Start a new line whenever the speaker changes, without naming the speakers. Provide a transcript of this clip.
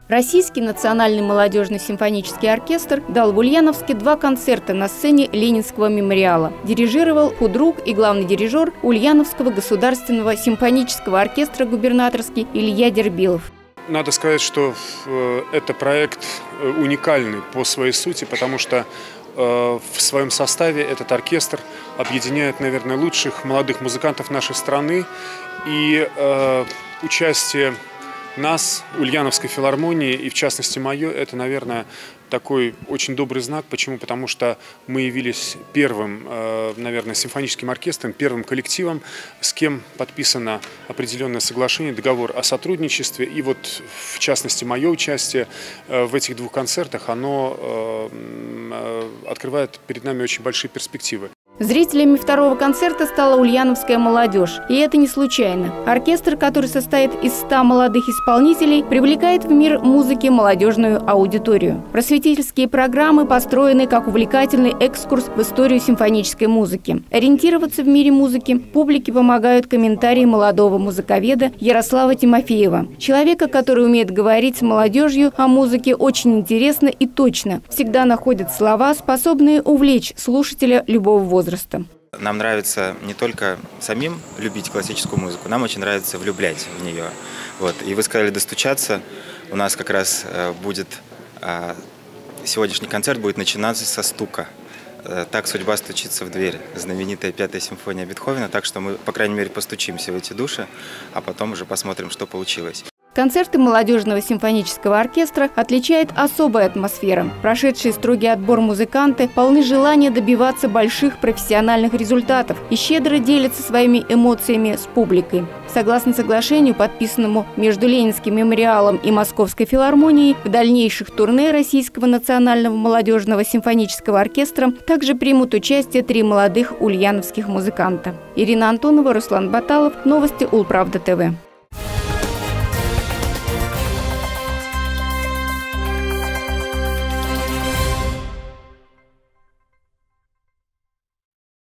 Российский национальный молодежный симфонический оркестр дал в Ульяновске 2 концерта на сцене Ленинского мемориала. Дирижировал худрук и главный дирижер Ульяновского государственного симфонического оркестра губернаторский Илья Дербилов.
Надо сказать, что это проект уникальный по своей сути, потому что в своем составе этот оркестр объединяет, наверное, лучших молодых музыкантов нашей страны. И участие нас, Ульяновской филармонии, и в частности мое, это, наверное, такой очень добрый знак. Почему? Потому что мы явились первым, наверное, симфоническим оркестром, первым коллективом, с кем подписано определенное соглашение, договор о сотрудничестве. И вот, в частности, мое участие в этих 2 концертах, оно открывает перед нами очень большие перспективы.
Зрителями 2-го концерта стала ульяновская молодежь. И это не случайно. Оркестр, который состоит из 100 молодых исполнителей, привлекает в мир музыки молодежную аудиторию. Просветительские программы построены как увлекательный экскурс в историю симфонической музыки. Ориентироваться в мире музыки публике помогают комментарии молодого музыковеда Ярослава Тимофеева. Человека, который умеет говорить с молодежью о музыке очень интересно и точно. Всегда находит слова, способные увлечь слушателя любого возраста.
Нам нравится не только самим любить классическую музыку, нам очень нравится влюблять в нее. Вот. И вы сказали «достучаться». У нас как раз будет сегодняшний концерт будет начинаться со стука. «Так судьба стучится в дверь», знаменитая 5-я симфония Бетховена. Так что мы, по крайней мере, постучимся в эти души, а потом уже посмотрим, что получилось.
Концерты молодежного симфонического оркестра отличает особая атмосфера. Прошедшие строгий отбор музыканты полны желания добиваться больших профессиональных результатов и щедро делятся своими эмоциями с публикой. Согласно соглашению, подписанному между Ленинским мемориалом и Московской филармонией, в дальнейших турне Российского национального молодежного симфонического оркестра также примут участие 3 молодых ульяновских музыканта. Ирина Антонова, Руслан Баталов. Новости Улправда ТВ.